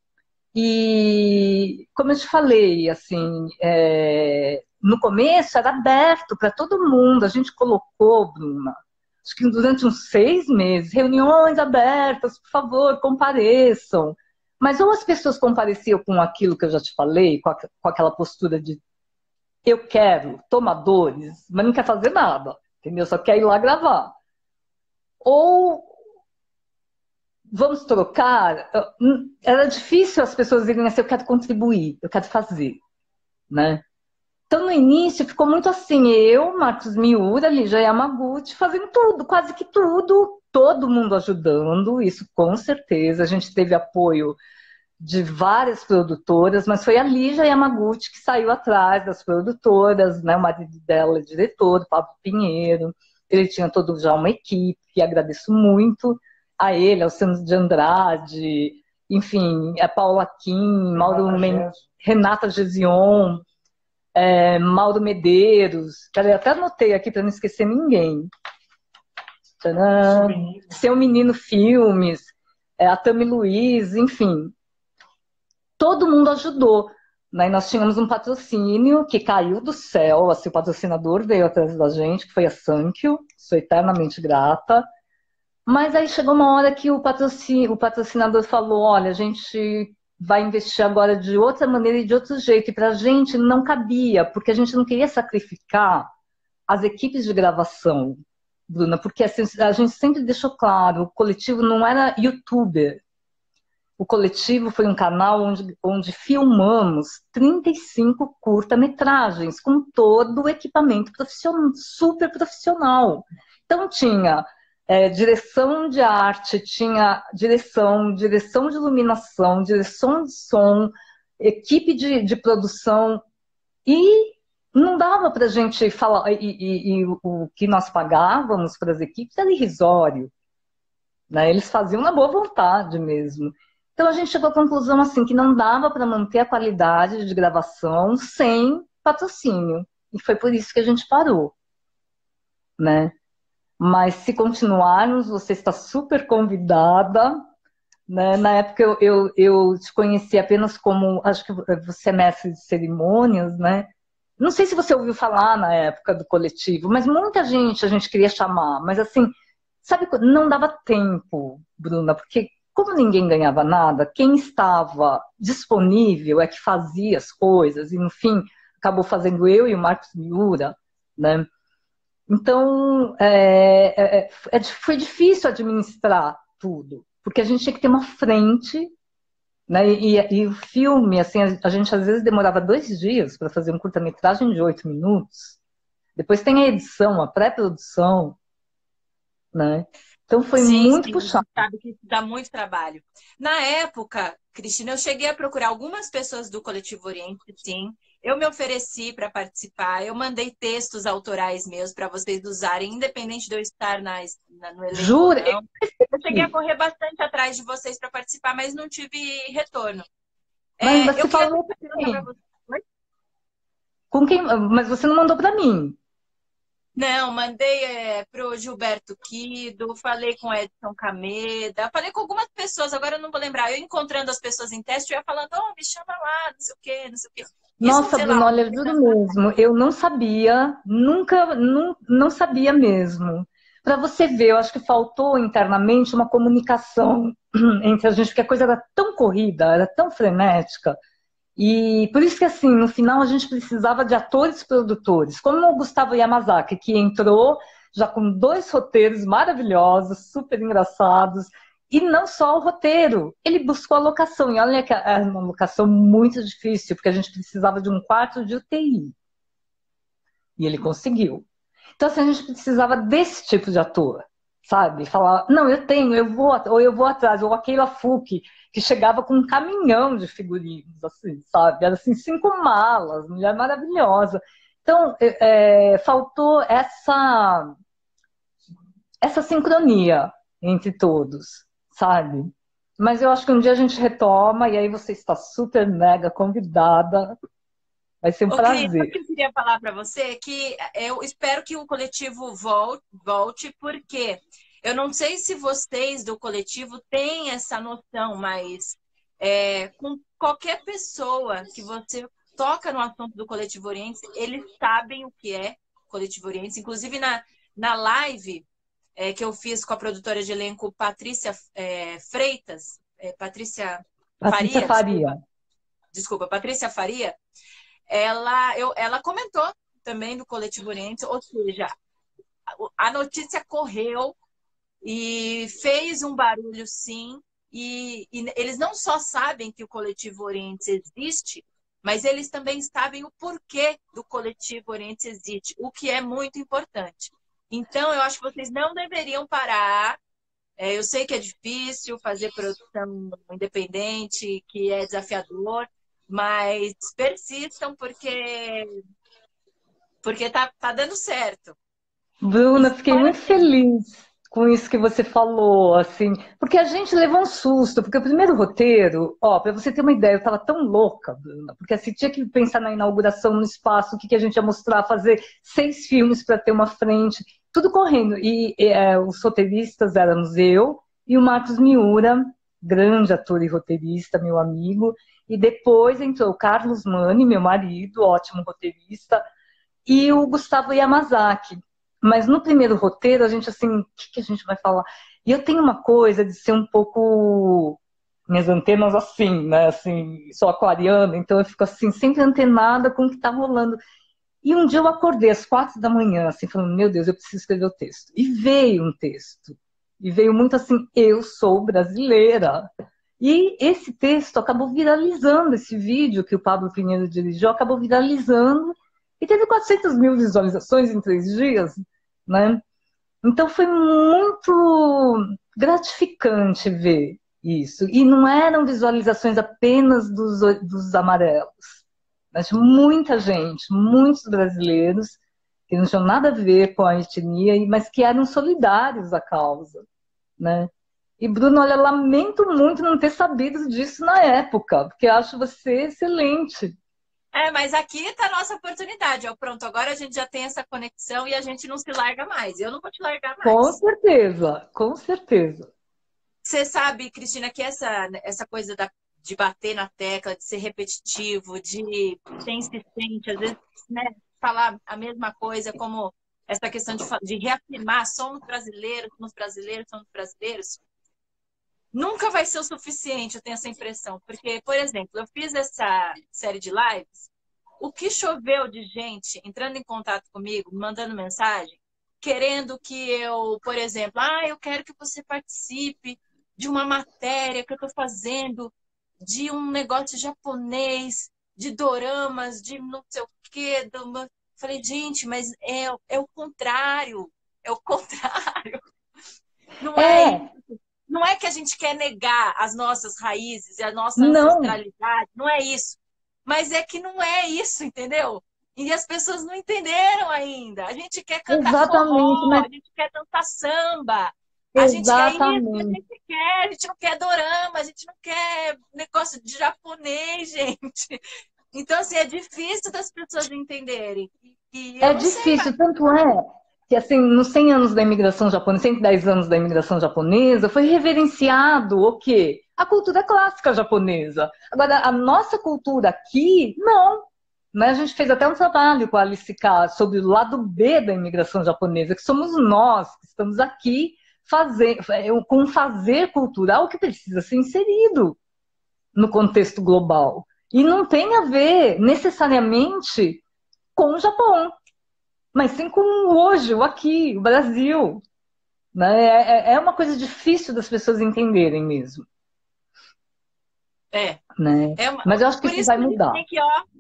B: E, como eu te falei, assim, é, no começo era aberto para todo mundo, a gente colocou, Bruna, acho que durante uns seis meses, reuniões abertas, por favor, compareçam. Mas ou as pessoas compareciam com aquilo que eu já te falei, com, a, com aquela postura de eu quero tomadores, mas não quer fazer nada, entendeu? Só quer ir lá gravar. Ou vamos trocar. Era difícil as pessoas direm assim, eu quero contribuir, eu quero fazer, né? Então, no início, ficou muito assim, eu, Marcos Miura, Lígia Yamaguchi, fazendo tudo, quase que tudo, todo mundo ajudando, isso com certeza. A gente teve apoio de várias produtoras, mas foi a Lígia Yamaguchi que saiu atrás das produtoras, né? O marido dela é diretor, Pablo Pinheiro, ele tinha todo já uma equipe, e agradeço muito a ele, ao Sandro de Andrade, enfim, a Paula Kim, Mauro Men... Renata Gesion, é, Mauro Medeiros, eu até anotei aqui para não esquecer ninguém. Tcharam. Seu Menino Filmes, é, a Tami Luiz, enfim. Todo mundo ajudou. Né? Nós tínhamos um patrocínio que caiu do céu, assim, o patrocinador veio atrás da gente, que foi a Sankyo, sou eternamente grata. Mas aí chegou uma hora que o, patrocin... o patrocinador falou, olha, a gente vai investir agora de outra maneira e de outro jeito. E para a gente não cabia, porque a gente não queria sacrificar as equipes de gravação, Bruna, porque assim, a gente sempre deixou claro, o coletivo não era youtuber. O coletivo foi um canal onde, onde filmamos trinta e cinco curta-metragens com todo o equipamento profissional, super profissional. Então tinha é, direção de arte, tinha direção, direção de iluminação, direção de som, equipe de, de produção, e não dava para a gente falar, e, e, e o que nós pagávamos para as equipes era irrisório, né? Eles faziam na boa vontade mesmo. Então a gente chegou à conclusão assim, que não dava para manter a qualidade de gravação sem patrocínio. E foi por isso que a gente parou, né? Mas se continuarmos, você está super convidada, né? Na época eu, eu, eu te conheci apenas como, acho que você é mestre de cerimônias, né? Não sei se você ouviu falar na época do coletivo, mas muita gente a gente queria chamar, mas assim, sabe, não dava tempo, Bruna, porque como ninguém ganhava nada, quem estava disponível é que fazia as coisas, e no fim acabou fazendo eu e o Marcos Miura, né? Então, é, é, é, foi difícil administrar tudo, porque a gente tinha que ter uma frente, né? E, e, e o filme, assim, a, a gente às vezes demorava dois dias para fazer um curta-metragem de oito minutos. Depois tem a edição, a pré-produção, né? Então foi
A: Sim,
B: muito
A: sim, a
B: puxado.
A: gente sabe que isso dá muito trabalho. Na época, Cristina, eu cheguei a procurar algumas pessoas do Coletivo Oriente, sim. Eu me ofereci para participar, eu mandei textos autorais meus para vocês usarem, independente de eu estar na, na, no elenco ou
B: Jura?
A: não. Eu cheguei a correr bastante atrás de vocês para participar, mas não tive retorno.
B: Mas
A: É, eu
B: você
A: queria
B: falou para
A: perguntar para
B: mim.
A: vocês. Oi?
B: Com quem? Mas você não mandou para mim.
A: Não, mandei é, pro Gilberto Kido, falei com Edson Cameda, falei com algumas pessoas, agora eu não vou lembrar. Eu encontrando as pessoas em teste, eu ia falando, oh, me chama lá, não sei o quê, não sei o quê. Isso,
B: Nossa,
A: sei lá,
B: Bruno,
A: uns
B: olha,
A: três
B: juro
A: anos atrás.
B: mesmo, eu não sabia, nunca, não, não sabia mesmo. Para você ver, eu acho que faltou internamente uma comunicação entre a gente, porque a coisa era tão corrida, era tão frenética, e por isso que, assim, no final a gente precisava de atores produtores, como o Gustavo Yamazaki, que entrou já com dois roteiros maravilhosos, super engraçados, e não só o roteiro, ele buscou a locação, e olha que é uma locação muito difícil, porque a gente precisava de um quarto de U T I, e ele conseguiu. Então, assim, a gente precisava desse tipo de ator, sabe? Falar, não, eu tenho, eu vou, ou eu vou atrás, ou a Keila Fuque, que chegava com um caminhão de figurinos, assim, sabe? Era assim, cinco malas, mulher maravilhosa. Então, é, é, faltou essa, essa sincronia entre todos, sabe? Mas eu acho que um dia a gente retoma, e aí você está super mega convidada. Vai ser um
A: Ô, Cris, o
B: prazer.
A: que eu queria falar para você é que eu espero que o coletivo volte, volte, porque eu não sei se vocês do coletivo têm essa noção, mas é, com qualquer pessoa que você toca no assunto do Coletivo Oriente, eles sabem o que é Coletivo Oriente. Inclusive, na, na live é, que eu fiz com a produtora de elenco Patrícia é, Freitas, é, Patrícia
B: Patrícia
A: Faria,
B: Faria.
A: desculpa, desculpa, Patrícia Faria, ela, eu, ela comentou também do Coletivo Oriente, ou seja, a notícia correu e fez um barulho, sim, e, e eles não só sabem que o Coletivo Oriente existe, mas eles também sabem o porquê do Coletivo Oriente existe, o que é muito importante. Então, eu acho que vocês não deveriam parar. É, eu sei que é difícil fazer produção independente, que é desafiador, mas persistam porque porque tá, tá dando certo.
B: Bruna, fiquei
A: Espero
B: muito
A: assim.
B: feliz com isso que você falou, assim, porque a gente levou um susto, porque o primeiro roteiro, ó, para você ter uma ideia, eu estava tão louca, Bruna, porque assim, tinha que pensar na inauguração, no espaço, o que, que a gente ia mostrar, fazer seis filmes para ter uma frente, tudo correndo, e é, os roteiristas éramos eu e o Marcos Miura, grande ator e roteirista, meu amigo, e depois entrou o Carlos Mani, meu marido, ótimo roteirista, e o Gustavo Yamazaki. Mas no primeiro roteiro, a gente assim, o que, que a gente vai falar? E eu tenho uma coisa de ser um pouco minhas antenas assim, né? Assim, sou aquariana, então eu fico assim, sempre antenada com o que está rolando. E um dia eu acordei às quatro da manhã, assim, falando, meu Deus, eu preciso escrever o texto. E veio um texto. E veio muito assim, eu sou brasileira. E esse texto acabou viralizando, esse vídeo que o Pablo Pinheiro dirigiu, acabou viralizando e teve quatrocentas mil visualizações em três dias, né? Então foi muito gratificante ver isso. E não eram visualizações apenas dos, dos amarelos. Mas muita gente, muitos brasileiros, que não tinham nada a ver com a etnia, mas que eram solidários à causa, né? E, Bruno, olha, lamento muito não ter sabido disso na época, porque acho você excelente.
A: É, mas aqui está a nossa oportunidade. Ó, pronto, agora a gente já tem essa conexão e a gente não se larga mais. Eu não vou te largar
B: Com
A: mais.
B: certeza, com certeza.
A: Você sabe, Cristina, que essa, essa coisa da, de bater na tecla, de ser repetitivo, de ser insistente, às vezes, né, falar a mesma coisa, como essa questão de, fa- de reafirmar, somos brasileiros, somos brasileiros, somos brasileiros, nunca vai ser o suficiente, eu tenho essa impressão. Porque, por exemplo, eu fiz essa série de lives, o que choveu de gente entrando em contato comigo, mandando mensagem, querendo que eu, por exemplo, ah, eu quero que você participe de uma matéria que eu estou fazendo, de um negócio japonês, de doramas, de não sei o quê. Do... Falei, gente, mas é, é o contrário. É o contrário. Não é
B: É,
A: isso. Não é que a gente quer negar as nossas raízes e a nossa
B: não,
A: ancestralidade, não é isso. Mas é que não é isso, entendeu? E as pessoas não entenderam ainda. A gente quer cantar
B: exatamente,
A: forró,
B: mas
A: a gente quer dançar samba. A gente é isso que a
B: exatamente,
A: gente quer. A gente não quer dorama, a gente não quer negócio de japonês, gente. Então, assim, é difícil das pessoas entenderem. E eu
B: é
A: não sei, mas
B: difícil, tanto é que assim, nos cem anos da imigração japonesa, cento e dez anos da imigração japonesa, foi reverenciado o quê? A cultura clássica japonesa. Agora, a nossa cultura aqui, não. Né? A gente fez até um trabalho com a Alice K sobre o lado B da imigração japonesa, que somos nós, que estamos aqui fazer, com um fazer cultural que precisa ser inserido no contexto global. E não tem a ver necessariamente com o Japão, mas sim com hoje, o aqui, o Brasil. Né? É, é uma coisa difícil das pessoas entenderem mesmo.
A: é.
B: Né?
A: É uma...
B: Mas eu acho que
A: Por
B: isso
A: isso
B: vai
A: que a gente
B: mudar.
A: tem que, ó,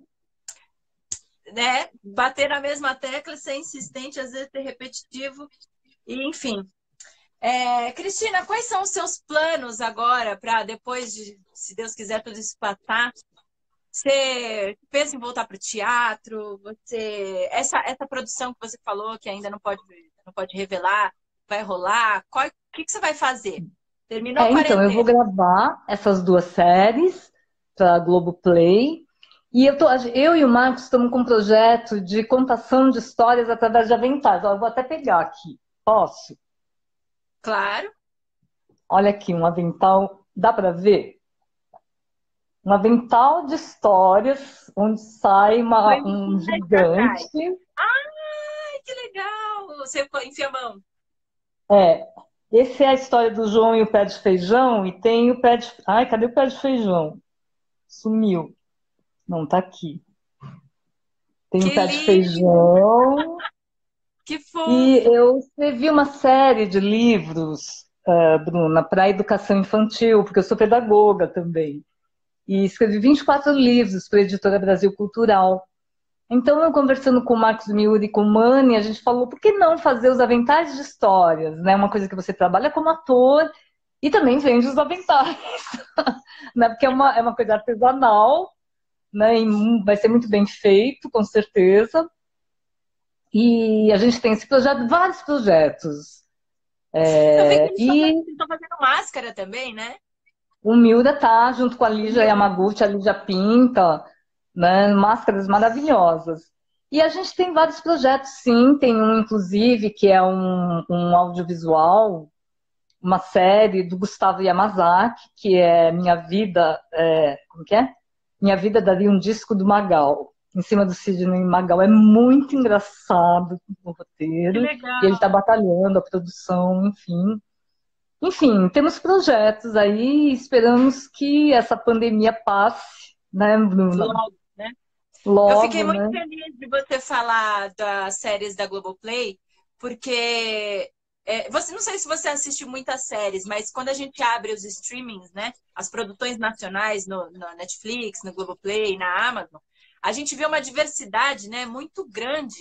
A: né, bater na mesma tecla, ser insistente, às vezes ser repetitivo, e enfim. É, Cristina, quais são os seus planos agora para depois de, se Deus quiser, tudo isso passar? Você pensa em voltar para o teatro? Você essa essa produção que você falou que ainda não pode não pode revelar, vai rolar? Qual, o que que você vai fazer? Terminou a
B: É, então, eu vou
A: quarentena?
B: gravar essas duas séries para a Globoplay. E eu, tô, eu e o Marcos estamos com um projeto de contação de histórias através de aventais. Ó, eu vou até pegar aqui. Posso?
A: Claro.
B: Olha aqui, um avental. Dá para ver? Um avental de histórias onde sai
A: Vou
B: uma, um
A: imaginar isso atrás.
B: gigante.
A: Ai, que legal! Você enfia a mão.
B: É, esse é a história do João e o pé de feijão. E tem o pé de. Ai, cadê o pé de feijão? Sumiu. Não, tá aqui. Tem o
A: Que
B: pé de
A: lindo!
B: feijão.
A: Que
B: E
A: fofo!
B: eu escrevi uma série de livros, uh, Bruna, para educação infantil, porque eu sou pedagoga também. E escrevi vinte e quatro livros para a Editora Brasil Cultural. Então, eu conversando com o Marcos Miuri e com o Mani, a gente falou, por que não fazer os aventais de histórias? Né? Uma coisa que você trabalha como ator e também vende os aventais. Né? Porque é uma, é uma coisa artesanal, né? E vai ser muito bem feito, com certeza. E a gente tem esse projeto, vários projetos.
A: Eu vi que
B: É,
A: eles
B: e
A: estão fazendo máscara também, né?
B: o Miura tá junto com a
A: O
B: Lígia
A: Miura.
B: Yamaguchi, a Lígia Pinta, né, máscaras maravilhosas. E a gente tem vários projetos, sim. Tem um, inclusive, que é um, um audiovisual, uma série do Gustavo Yamazaki, que é Minha Vida, é, como que é? Minha Vida Daria um Disco do Magal, em cima do Sidney Magal. É muito engraçado o
A: Que
B: roteiro, e ele está
A: legal!
B: batalhando a produção, enfim. Enfim, temos projetos aí, esperamos que essa pandemia passe, né, Bruna?
A: Logo, né? Eu fiquei
B: Logo,
A: muito
B: né?
A: feliz de você falar das séries da Globoplay, porque é, você não sei se você assiste muitas séries, mas quando a gente abre os streamings, né, as produções nacionais no, no Netflix, no Globoplay, na Amazon, a gente vê uma diversidade, né, muito grande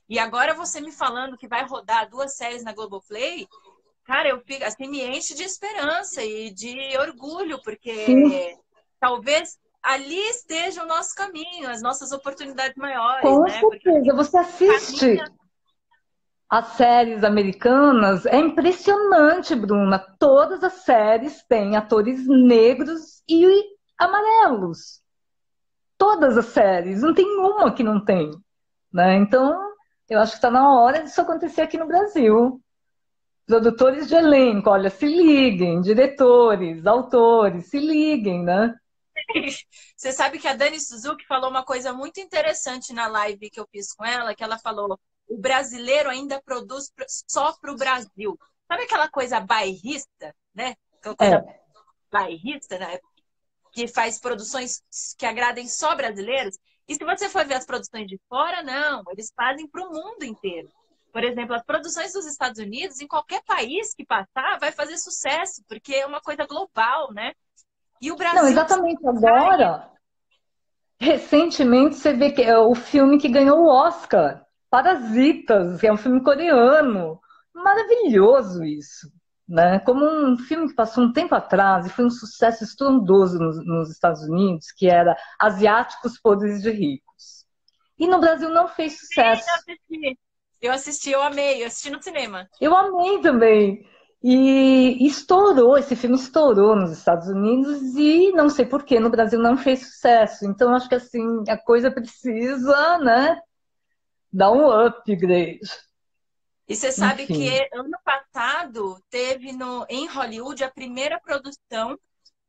A: E agora você me falando que vai rodar duas séries na Globoplay, cara, eu fico, assim, me enche de esperança e de orgulho,
B: Sim,
A: porque talvez ali esteja o nosso caminho, as nossas oportunidades maiores,
B: com
A: né? Porque assim,
B: certeza. Você assiste
A: caminha.
B: as séries americanas, é impressionante, Bruna. Todas as séries têm atores negros e amarelos. Todas as séries, não tem uma que não tem, né? Então, eu acho que está na hora disso acontecer aqui no Brasil. Produtores de elenco, olha, se liguem, diretores, autores, se liguem, né?
A: Você sabe que a Dani Suzuki falou uma coisa muito interessante na live que eu fiz com ela, que ela falou: o brasileiro ainda produz só para o Brasil. Sabe aquela coisa bairrista, né? Aquela coisa
B: É,
A: bairrista, né? Que faz produções que agradem só brasileiros. E se você for ver as produções de fora, não, eles fazem para o mundo inteiro. Por exemplo, as produções dos Estados Unidos, em qualquer país que passar, vai fazer sucesso, porque é uma coisa global, né? E o
B: não,
A: Brasil precisa
B: exatamente
A: buscar isso.
B: agora, recentemente você vê que é o filme que ganhou o Oscar, Parasitas, que é um filme coreano. Maravilhoso isso, né? Como um filme que passou um tempo atrás e foi um sucesso estrondoso nos, nos Estados Unidos, que era Asiáticos Podres de Ricos. E no Brasil não fez
A: Eu
B: sucesso.
A: assisti, eu assisti, eu amei, eu assisti no cinema.
B: Eu amei também. E estourou, esse filme estourou nos Estados Unidos e não sei por que no Brasil não fez sucesso. Então acho que assim, a coisa precisa, né, dar um upgrade.
A: E você sabe que
B: Enfim.
A: ano passado teve no, em Hollywood a primeira produção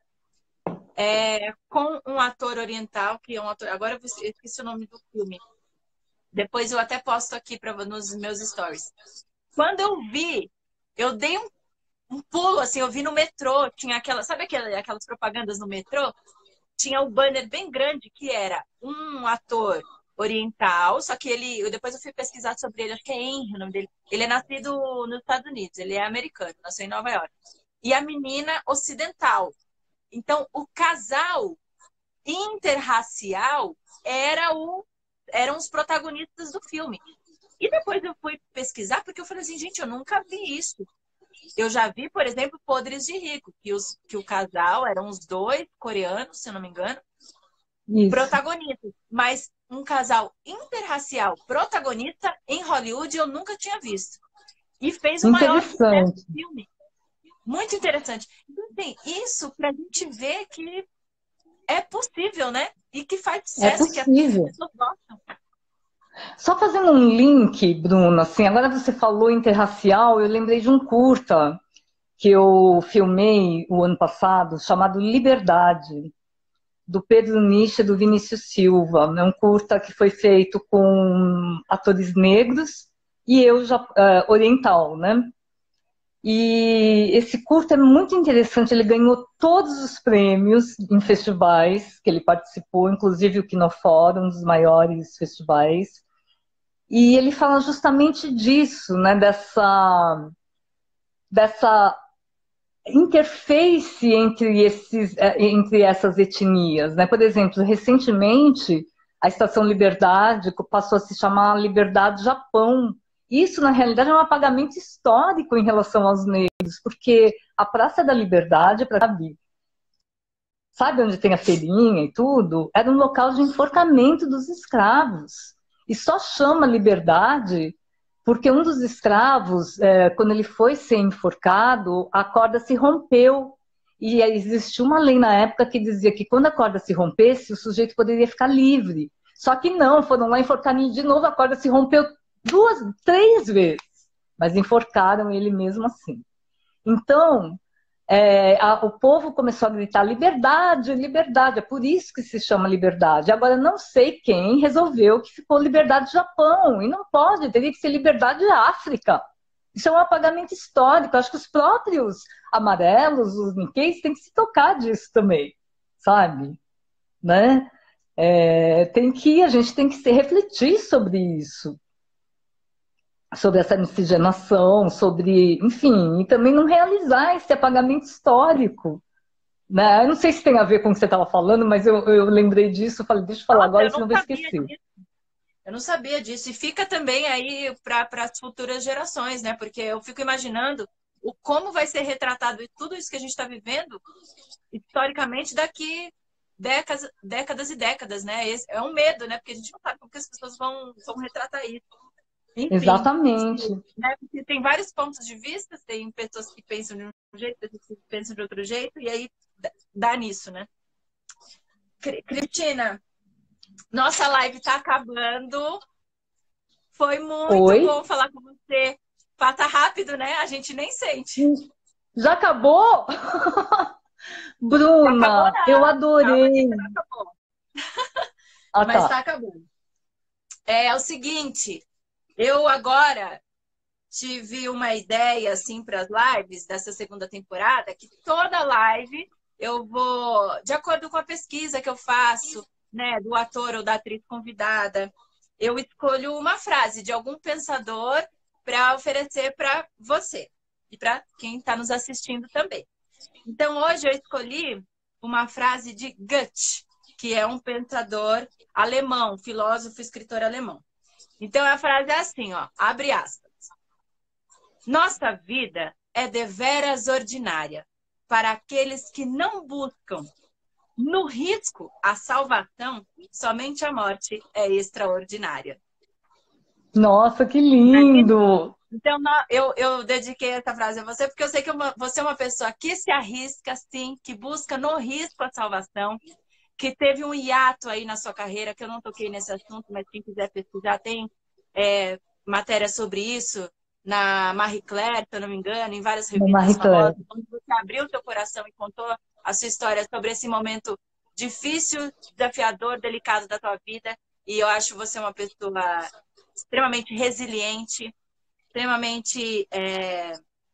A: é, com um ator oriental, que é um ator. Agora eu esqueci o nome do filme. Depois eu até posto aqui pra, nos meus stories. Quando eu vi, eu dei um, um pulo, assim, eu vi no metrô, tinha aquela, sabe aquela, aquelas propagandas no metrô? Tinha o banner bem grande que era um ator oriental, só que ele, eu, depois eu fui pesquisar sobre ele, acho que é Henry o nome dele. Ele é nascido nos Estados Unidos, ele é americano, nasceu em Nova York. E a menina ocidental. Então, o casal interracial era o, eram os protagonistas do filme. E depois eu fui pesquisar, porque eu falei assim, gente, eu nunca vi isso. Eu já vi, por exemplo, Podres de Rico, que, os, que o casal eram os dois coreanos, se eu não me engano,
B: Isso.
A: protagonistas. Mas um casal interracial protagonista em Hollywood eu nunca tinha visto. E fez o maior sucesso
B: Interessante.
A: do filme. Muito interessante. Então, assim, isso para a gente ver que é possível, né? E que faz
B: É
A: sucesso e que as
B: possível.
A: pessoas gostam.
B: Só fazendo um link, Bruno, assim, agora você falou interracial, eu lembrei de um curta que eu filmei o ano passado, chamado Liberdade, do Pedro Nicha e do Vinícius Silva. É um curta que foi feito com atores negros e eu já, uh, oriental, né? E esse curta é muito interessante, ele ganhou todos os prêmios em festivais que ele participou, inclusive o Kinofórum, um dos maiores festivais. E ele fala justamente disso, né? Dessa, dessa interface entre, esses, entre essas etnias, né? Por exemplo, recentemente a Estação Liberdade passou a se chamar Liberdade Japão. Isso, na realidade, é um apagamento histórico em relação aos negros, porque a Praça da Liberdade, para saber, sabe onde tem a feirinha e tudo, era um local de enforcamento dos escravos. E só chama Liberdade porque um dos escravos, é, quando ele foi ser enforcado, a corda se rompeu. E existia uma lei na época que dizia que quando a corda se rompesse, o sujeito poderia ficar livre. Só que não, foram lá enforcar ele de novo, a corda se rompeu duas, três vezes. Mas enforcaram ele mesmo assim. Então, é, a, o povo começou a gritar liberdade, liberdade, é por isso que se chama liberdade. Agora, não sei quem resolveu que ficou liberdade Japão, e não pode, teria que ser liberdade África. Isso é um apagamento histórico, acho que os próprios amarelos, os Nikkeis, têm que se tocar disso também, sabe? Né? É, tem que, a gente tem que se refletir sobre isso, sobre essa miscigenação, sobre, enfim, e também não realizar esse apagamento histórico. Né? Eu não sei se tem a ver com o que você estava falando, mas eu, eu lembrei disso, falei, deixa eu falar
A: Nossa,
B: agora,
A: eu não
B: senão eu vou
A: sabia
B: esquecer.
A: disso. Eu não sabia disso. E fica também aí para as futuras gerações, né? Porque eu fico imaginando o como vai ser retratado tudo isso que a gente está vivendo historicamente daqui décadas, décadas e décadas, né? Esse é um medo, né? Porque a gente não sabe como que as pessoas vão, vão retratar isso. Enfim,
B: Exatamente.
A: né? Porque tem vários pontos de vista, tem pessoas que pensam de um jeito, pessoas que pensam de outro jeito, e aí dá nisso, né? Cristina, nossa live está acabando. Foi muito
B: Oi?
A: bom falar com você. Passa rápido, né? A gente nem sente.
B: Já acabou?
A: Não acabou,
B: Bruna, eu
A: não. Calma aí
B: adorei.
A: que não acabou.
B: Ah,
A: Mas
B: tá.
A: está acabando. É, é o seguinte, eu agora tive uma ideia assim para as lives dessa segunda temporada, que toda live eu vou, de acordo com a pesquisa que eu faço, né, do ator ou da atriz convidada, eu escolho uma frase de algum pensador para oferecer para você e para quem está nos assistindo também. Então, hoje eu escolhi uma frase de Goethe, que é um pensador alemão, filósofo, escritor alemão. Então, a frase é assim, ó, abre aspas. Nossa vida é deveras ordinária para aqueles que não buscam no risco a salvação, somente a morte é extraordinária.
B: Nossa, que
A: Imagina?
B: lindo!
A: Então, eu, eu dediquei essa frase a você porque eu sei que uma, você é uma pessoa que se arrisca, sim, que busca no risco a salvação, que teve um hiato aí na sua carreira, que eu não toquei nesse assunto, mas quem quiser pesquisar tem é, matéria sobre isso na Marie Claire, se eu não me engano, em várias revistas
B: Marie Claire.
A: famosas, onde você abriu seu coração e contou a sua história sobre esse momento difícil, desafiador, delicado da tua vida. E eu acho você uma pessoa extremamente resiliente, extremamente é,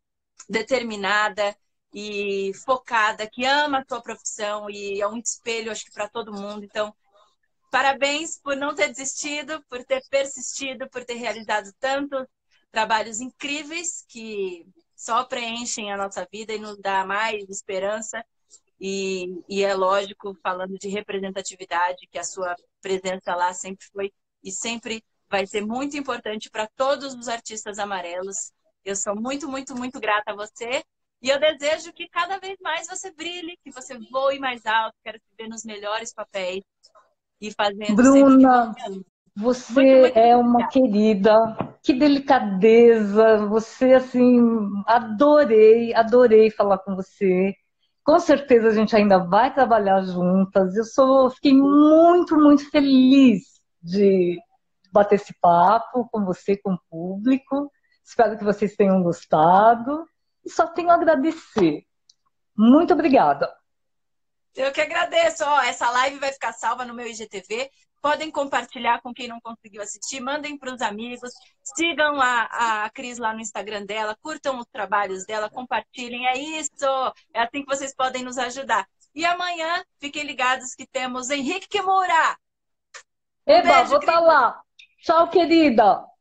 A: determinada e focada, que ama a sua profissão e é um espelho, acho que, para todo mundo. Então, parabéns por não ter desistido, por ter persistido, por ter realizado tantos trabalhos incríveis que só preenchem a nossa vida e nos dá mais esperança. E, e é lógico, falando de representatividade, que a sua presença lá sempre foi e sempre vai ser muito importante para todos os artistas amarelos. Eu sou muito, muito, muito grata a você. E eu desejo que cada vez mais você brilhe, que você voe mais alto, quero te ver nos melhores papéis e fazendo sempre o que você
B: Bruna,
A: ama. Muito,
B: você
A: muito,
B: é
A: muito
B: uma
A: obrigada.
B: querida. Que delicadeza. Você, assim, adorei, adorei falar com você. Com certeza a gente ainda vai trabalhar juntas. Eu sou, fiquei muito, muito feliz de bater esse papo com você, com o público. Espero que vocês tenham gostado. E só tenho a agradecer. Muito obrigada.
A: Eu que agradeço. Ó, essa live vai ficar salva no meu I G T V. Podem compartilhar com quem não conseguiu assistir, mandem para os amigos, sigam a, a Cris lá no Instagram dela, curtam os trabalhos dela, compartilhem. É isso! É assim que vocês podem nos ajudar. E amanhã, fiquem ligados que temos Henrique Kimura. Um
B: Eba,
A: beijo,
B: vou estar
A: Cris!
B: lá. Tchau, querida.